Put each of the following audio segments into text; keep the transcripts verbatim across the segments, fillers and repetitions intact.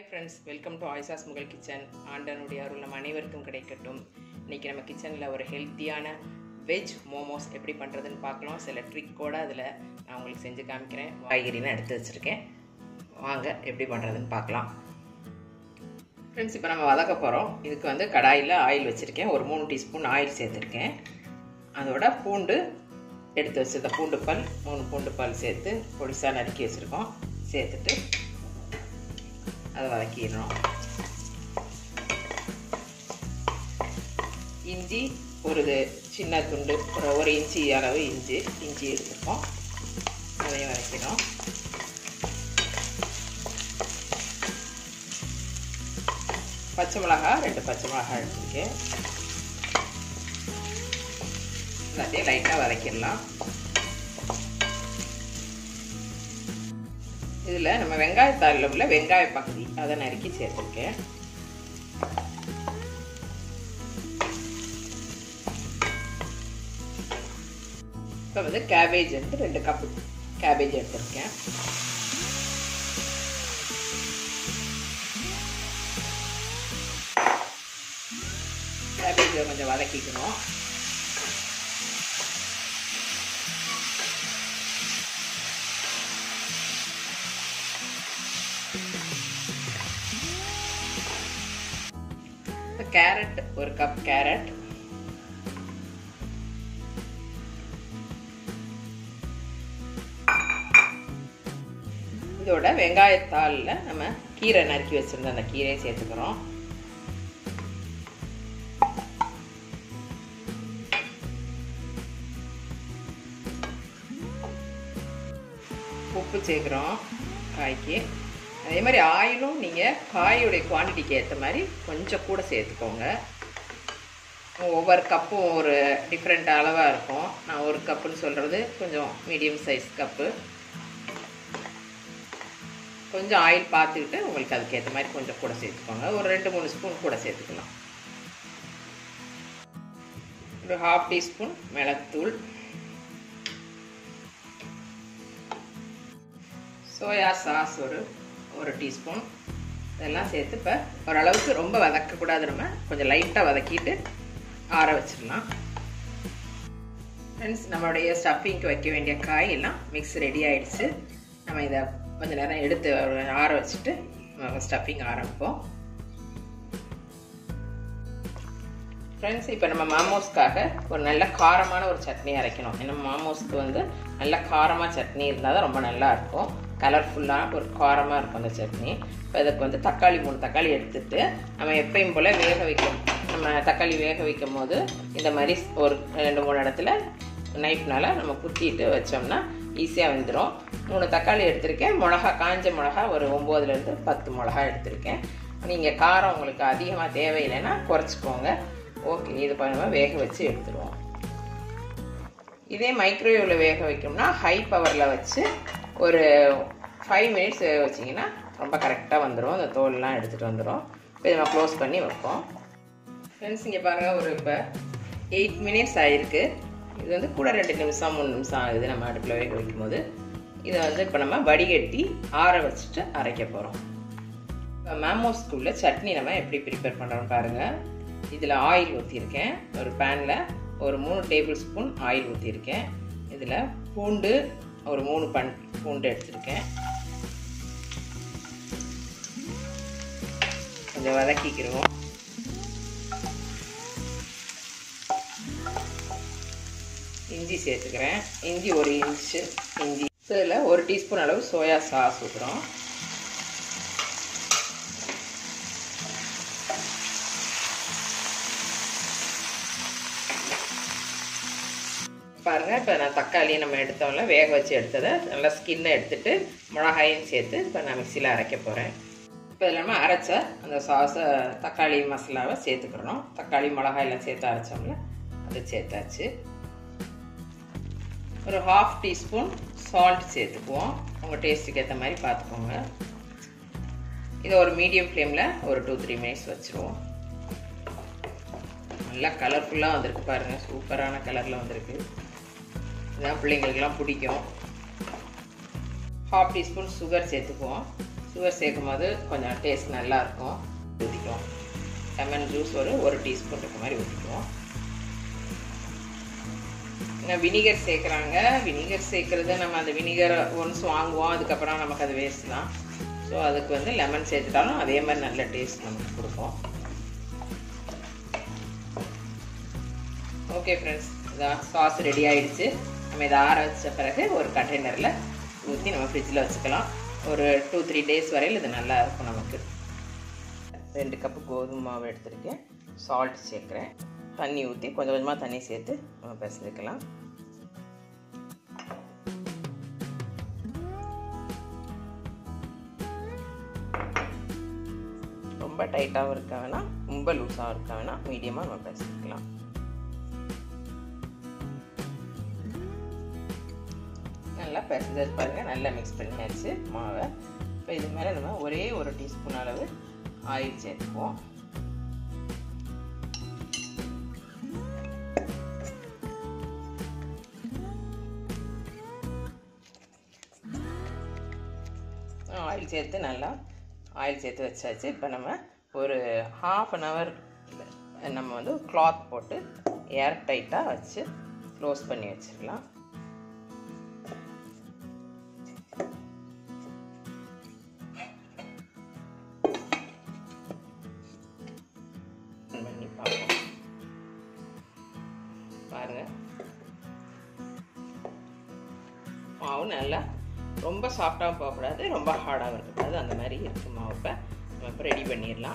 Hi friends, welcome to Aisa's Mughal Kitchen. ஆண்டனுடைய அருள் நம்ம அனைவருக்கும் கிடைக்கட்டும். இன்னைக்கு நம்ம கிச்சனில் ஒரு ஹெல்த்தியான வெஜ் மோமோஸ் எப்படி பண்ணுறதுன்னு பார்க்கலாம். சில ட்ரிக்கோடு அதில் நான் உங்களுக்கு செஞ்சு காமிக்கிறேன். காய்கறிலாம் எடுத்து வச்சுருக்கேன். வாங்க எப்படி பண்ணுறதுன்னு பார்க்கலாம். ஃப்ரெண்ட்ஸ், இப்போ நம்ம வதக்க போகிறோம். இதுக்கு வந்து கடாயில் ஆயில் வச்சுருக்கேன். ஒரு மூணு டீஸ்பூன் ஆயில் சேர்த்துருக்கேன். அதோட பூண்டு எடுத்து வச்சுருந்த பூண்டு பல் மூணு பூண்டு பல் சேர்த்து பொடிசாக நறுக்கி வச்சுருக்கோம். சேர்த்துட்டு அதை வதக்கிடணும். இஞ்சி ஒரு சின்ன துண்டு ஒரு ஒரு இன்ச்சி அளவு இஞ்சி இஞ்சி எடுத்துருக்கோம். அதையும் வதக்கிடும். பச்சை மிளகா ரெண்டு பச்சை மிளகா எடுத்துருக்கேன். எல்லாத்தையும் லைட்டாக வதக்கிடலாம். இதில் நம்ம வெங்காயத்தாளில் உள்ள வெங்காய பகுதி அதை நறுக்கி சேர்த்துருக்கேன். இப்போ வந்து கேபேஜ் வந்து ரெண்டு கப்பு கேபேஜ் எடுத்துருக்கேன். கேபேஜை கொஞ்சம் வதக்கிக்கணும். கேரட் ஒரு கப் கேரட், இதோட வெங்காயத்தாளில் நம்ம கீரை நறுக்கி வச்சிருந்த அந்த கீரையை சேர்த்துக்கிறோம். உப்பு சேர்க்குறோம் காய்க்கு. அதே மாதிரி ஆயிலும் நீங்கள் காயோடைய குவான்டிட்டிக்கு ஏற்ற மாதிரி கொஞ்சம் கூட சேர்த்துக்கோங்க. ஒவ்வொரு கப்பும் ஒரு டிஃப்ரெண்ட் அளவாக இருக்கும். நான் ஒரு கப்புன்னு சொல்கிறது கொஞ்சம் மீடியம் சைஸ் கப்பு. கொஞ்சம் ஆயில் பார்த்துக்கிட்டு உங்களுக்கு அதுக்கேற்ற மாதிரி கொஞ்சம் கூட சேர்த்துக்கோங்க. ஒரு ரெண்டு மூணு ஸ்பூன் கூட சேர்த்துக்கலாம். ஒரு ஹாஃப் டீஸ்பூன் மிளகுத்தூள், சோயா சாஸ் ஒரு ஒரு டீஸ்பூன், இதெல்லாம் சேர்த்து இப்போ ஓரளவுக்கு ரொம்ப வதக்கக்கூடாது. நம்ம கொஞ்சம் லைட்டாக வதக்கிட்டு ஆற வச்சிடலாம். ஃப்ரெண்ட்ஸ், நம்மளுடைய ஸ்டஃபிங்க்கு வைக்க வேண்டிய காய் எல்லாம் மிக்ஸ் ரெடி ஆகிடுச்சு. நம்ம இதை கொஞ்சம் நேரம் எடுத்து ஆற வச்சுட்டு ஸ்டஃபிங் ஆரம்பிப்போம். ஃப்ரெண்ட்ஸ், இப்போ நம்ம மாமோஸ்க்காக ஒரு நல்ல காரமான ஒரு சட்னி அரைக்கணும். ஏன்னா மாமோஸ்க்கு வந்து நல்ல காரமாக சட்னி இருந்தால் தான் ரொம்ப நல்லா இருக்கும். கலர்ஃபுல்லாக ஒரு காரமாக இருக்கும் அந்த சட்னி. இப்போ இதுக்கு வந்து தக்காளி மூணு தக்காளி எடுத்துட்டு நம்ம எப்பயும் போல் வேக வைக்கணும். நம்ம தக்காளி வேக வைக்கும் போது இந்த மாதிரி ஒரு ரெண்டு மூணு இடத்துல நைஃப்னால நம்ம குத்திட்டு வச்சோம்னா ஈஸியாக வந்துடும். மூணு தக்காளி எடுத்திருக்கேன். மிளகா காஞ்ச மிளகா ஒரு ஒம்போதுலேருந்து பத்து மிளகா எடுத்திருக்கேன். நீங்கள் காரம் உங்களுக்கு அதிகமாக தேவையில்லைன்னா குறைச்சிக்கோங்க. ஓகே, இது பண்ண வேக வச்சு எடுத்துருவோம். இதே மைக்ரோவேவில் வேக வைக்கணும்னா ஹை பவரில் வச்சு ஒரு ஃபைவ் மினிட்ஸ் வேக வச்சிங்கன்னா ரொம்ப கரெக்டாக வந்துடும். அந்த தோல்லாம் எடுத்துகிட்டு வந்துடும். இப்போ இதை நம்ம க்ளோஸ் பண்ணி வைப்போம். ஃப்ரெண்ட்ஸ், இங்கே பாருங்கள், ஒரு இப்போ எயிட் மினிட்ஸ் ஆகிருக்கு. இது வந்து கூட ரெண்டு நிமிஷம் மூணு நிமிஷம் ஆகுது நம்ம அடுப்பில் வேக வைக்கும் போது. இதை வந்து இப்போ நம்ம வடிகட்டி ஆற வச்சுட்டு அரைக்க போகிறோம். இப்போ மாமோஸ்க்குள்ள சட்னி நம்ம எப்படி ப்ரிப்பேர் பண்ணுறோம்னு பாருங்கள். இதில் ஆயில் ஊற்றிருக்கேன். ஒரு பேனில் ஒரு மூணு டேபிள் ஸ்பூன் ஆயில் ஊற்றிருக்கேன். இதில் பூண்டு ஒரு மூணு பன் பூண்டு எடுத்துருக்கேன். கொஞ்சம் வதக்கிக்கிடுவோம். இஞ்சி சேர்த்துக்கிறேன். இஞ்சி ஒரு இன்ச்சு இஞ்சி. இதில் ஒரு டீஸ்பூன் அளவு சோயா சாஸ் ஊற்றுறோம். பாருங்கள், இப்போ நான் தக்காளி நம்ம எடுத்தோம்ல வேக வச்சு எடுத்ததை நல்லா ஸ்கின்னை எடுத்துட்டு மிளகாயும் சேர்த்து இப்போ நான் மிக்சியில் அரைக்க போகிறேன். இப்போ இதில் நம்ம அரைச்ச அந்த சாஸை தக்காளி மசாலாவை சேர்த்துக்கிறோம். தக்காளி மிளகாயெல்லாம் சேர்த்து அரைச்சோம்ல அதை சேர்த்தாச்சு. ஒரு ஹாஃப் டீஸ்பூன் சால்ட் சேர்த்துக்குவோம். உங்கள் டேஸ்ட்டுக்கு ஏற்ற மாதிரி பார்த்துக்கோங்க. இதை ஒரு மீடியம் ஃப்ளேமில் ஒரு டூ த்ரீ மினிட்ஸ் வச்சுருவோம். நல்லா கலர்ஃபுல்லாக வந்திருக்கு பாருங்கள். சூப்பரான கலரில் வந்திருக்கு. இதான் பிள்ளைங்களுக்கெல்லாம் பிடிக்கும். half teaspoon sugar சேர்த்துக்குவோம். சுகர் சேர்க்கும் போது கொஞ்சம் டேஸ்ட் நல்லாயிருக்கும். ஊற்றிக்குவோம். லெமன் ஜூஸ் ஒரு ஒரு டீஸ்பூன் இருக்க மாதிரி ஊற்றிக்குவோம். இன்னும் வினிகர் சேர்க்குறாங்க. வினிகர் சேர்க்குறது நம்ம அந்த வினிகர் ஒன்ஸ் வாங்குவோம், அதுக்கப்புறம் நமக்கு அது வேஸ்ட் தான். ஸோ அதுக்கு வந்து லெமன் சேர்த்துட்டாலும் அதே மாதிரி நல்ல டேஸ்ட் நமக்கு கொடுக்கும். ஓகே ஃப்ரெண்ட்ஸ், இதான் சாஸ் ரெடி ஆகிடுச்சு. நம்ம இதை ஆற வச்ச பிறகு ஒரு கண்டெய்னரில் ஊற்றி நம்ம ஃப்ரிட்ஜில் வச்சுக்கலாம். ஒரு டூ த்ரீ டேஸ் வரையில் இது நல்லா இருக்கும் நமக்கு. ரெண்டு கப்பு கோதுமை மாவு எடுத்துருக்கேன். சால்ட் சேர்க்குறேன். தண்ணி ஊற்றி கொஞ்சம் கொஞ்சமாக தண்ணி சேர்த்து நம்ம பிசைஞ்சிக்கலாம். ரொம்ப டைட்டாகவும் இருக்க வேணாம், ரொம்ப லூஸாகவும் இருக்க வேணாம், மீடியமாக நம்ம பிசைஞ்சிக்கலாம். நல்லா பிசைஞ்சது பாருங்கள், நல்லா மிக்ஸ் பண்ணியாச்சு மாவை. இப்போ இது மேலே நம்ம ஒரே ஒரு டீஸ்பூன் அளவு ஆயில் சேர்த்துக்குவோம். ஆயில் சேர்த்து நல்லா ஆயில் சேர்த்து வச்சாச்சு. இப்போ நம்ம ஒரு ஹாஃப் அன் ஹவர் நம்ம வந்து கிளாத் போட்டு ஏர் டைட்டாக வச்சு க்ளோஸ் பண்ணி வச்சிடலாம். பண்ணி பார்ப்போம். பாருங்கள், மாவு நல்லா ரொம்ப சாஃப்டாகவும் போகக்கூடாது, ரொம்ப ஹார்டாகவும் இருக்கக்கூடாது, அந்த மாதிரி இருக்கு மாவு. இப்போ நம்ம இப்போ ரெடி பண்ணிடலாம்.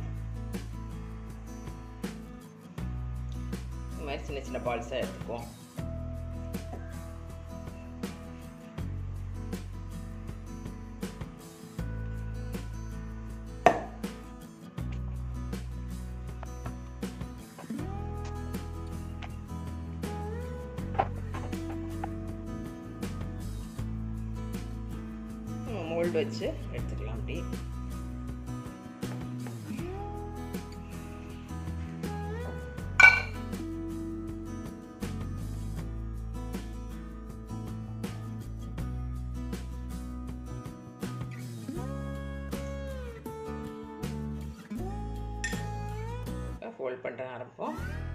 இந்த மாதிரி சின்ன சின்ன பால்ஸாக எடுத்துக்குவோம். மோல்டு வச்சு எடுத்துக்கலாம். அப்படி ஃபோல்ட் பண்ணுற ஆரம்பிப்போம்.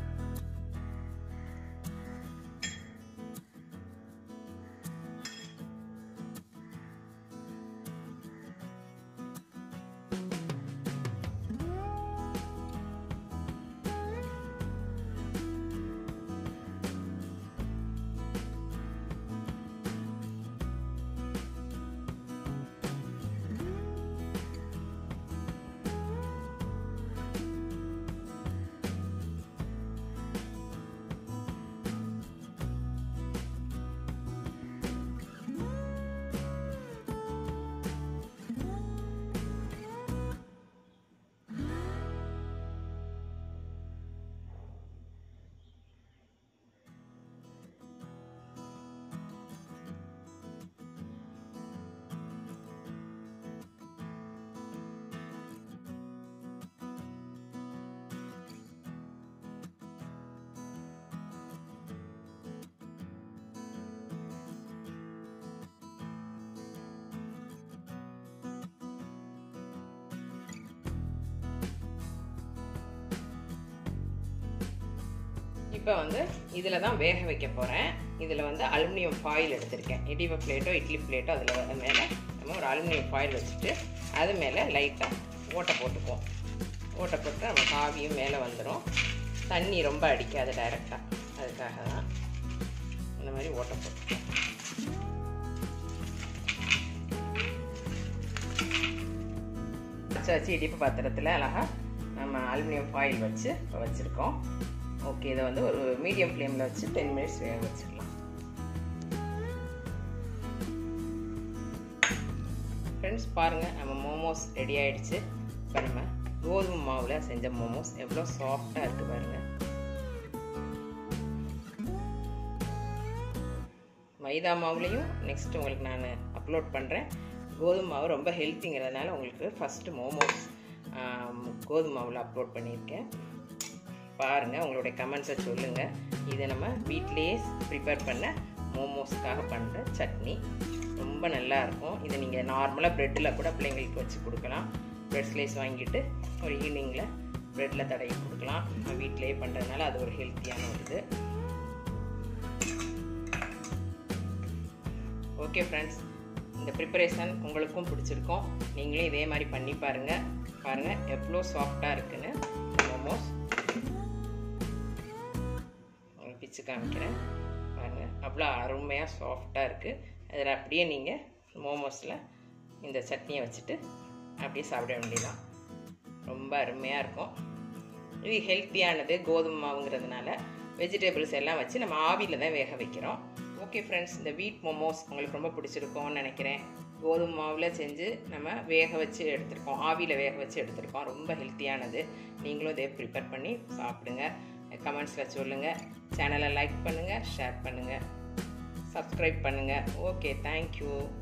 இப்போ வந்து இதில் தான் வேக வைக்க போகிறேன். இதில் வந்து அலுமினியம் ஃபாயில் எடுத்திருக்கேன். இடிவ பிளேட்டோ இட்லி பிளேட்டோ அதில் மேலே நம்ம ஒரு அலுமினியம் ஃபாயில் வச்சுட்டு அது மேலே லைட்டாக ஓட்டை போட்டுக்குவோம். ஓட்டை போட்டு நம்ம காவியும் மேலே வந்துடும். தண்ணி ரொம்ப அடிக்காது டைரெக்டாக, அதுக்காக தான் இந்த மாதிரி ஓட்டை போட்டுக்குவோம். வச்சு வச்சு இடிப்பு பாத்திரத்தில் அழகாக நம்ம அலுமினியம் ஃபாயில் வச்சு வச்சுருக்கோம். ஓகே, இதை வந்து ஒரு மீடியம் ஃப்ளேமில் வச்சு டென் மினிட்ஸ் வேக வச்சுக்கலாம். ஃப்ரெண்ட்ஸ் பாருங்கள், நம்ம மோமோஸ் ரெடி ஆகிடுச்சு. இப்போ நம்ம கோதுமை மாவில் செஞ்ச மோமோஸ் எவ்வளோ சாஃப்டாக இருக்குது பாருங்கள். மைதா மாவுலேயும் நெக்ஸ்ட் உங்களுக்கு நான் அப்லோட் பண்ணுறேன். கோதுமை மாவு ரொம்ப ஹெல்த்திங்கிறதுனால உங்களுக்கு ஃபஸ்ட்டு மோமோஸ் கோதுமை மாவில் அப்லோட் பண்ணியிருக்கேன். பாருங்கள், உங்களுடைய கமெண்ட்ஸை சொல்லுங்கள். இதை நம்ம வீட்டிலேயே ப்ரிப்பேர் பண்ண மோமோஸ்க்காக பண்ணுற சட்னி ரொம்ப நல்லா இருக்கும். இதை நீங்கள் நார்மலாக ப்ரெட்டில் கூட பிள்ளைங்களுக்கு வச்சு கொடுக்கலாம். ப்ரெட் ஸ்லைஸ் வாங்கிட்டு ஒரு ஈவினிங்கில் ப்ரெட்டில் தடவி கொடுக்கலாம். நான் வீட்டிலேயே பண்ணுறதுனால அது ஒரு ஹெல்த்தியான ஒரு இது. ஓகே ஃப்ரெண்ட்ஸ், இந்த ப்ரிப்பரேஷன் உங்களுக்கும் பிடிச்சிருக்கும். நீங்களும் இதே மாதிரி பண்ணி பாருங்கள். பாருங்கள் எவ்வளோ சாஃப்டாக இருக்குன்னு மோமோஸ். பிச்சு காமிக்கிறேன் பாருங்கள், அவ்வளோ அருமையாக சாஃப்டாக இருக்குது. அதில் அப்படியே நீங்கள் மோமோஸில் இந்த சட்னியை வச்சுட்டு அப்படியே சாப்பிட வேண்டியதான். ரொம்ப அருமையாக இருக்கும். இது ஹெல்த்தியானது, கோதுமை மாவுங்கிறதுனால வெஜிடபிள்ஸ் எல்லாம் வச்சு நம்ம ஆவியில் தான் வேக வைக்கிறோம். ஓகே ஃப்ரெண்ட்ஸ், இந்த வீட் மோமோஸ் உங்களுக்கு ரொம்ப பிடிச்சிருக்கும்னு நினைக்கிறேன். கோதுமை மாவில் செஞ்சு நம்ம வேக வச்சு எடுத்துருக்கோம், ஆவியில் வேக வச்சு எடுத்துருக்கோம். ரொம்ப ஹெல்த்தியானது. நீங்களும் இதே ப்ரிப்பேர் பண்ணி சாப்பிடுங்க. கமெண்ட்ஸில் சொல்லுங்கள். சேனலை லைக் பண்ணுங்கள், ஷேர் பண்ணுங்கள், சப்ஸ்கிரைப் பண்ணுங்கள். Okay, thank you.